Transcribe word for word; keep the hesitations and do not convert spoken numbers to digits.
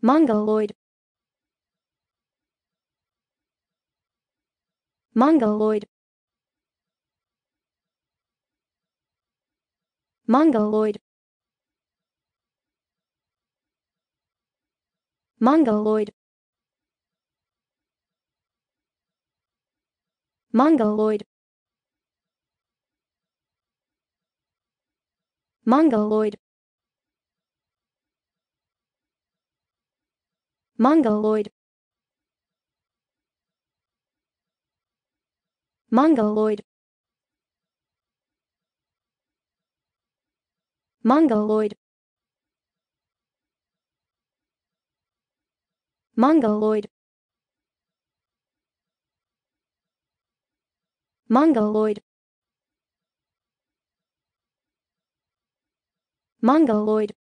Mongoloid. Mongoloid. Mongoloid. Mongoloid. Mongoloid. Mongoloid. Mongoloid. Mongoloid. Mongoloid. Mongoloid. Mongoloid. Mongoloid.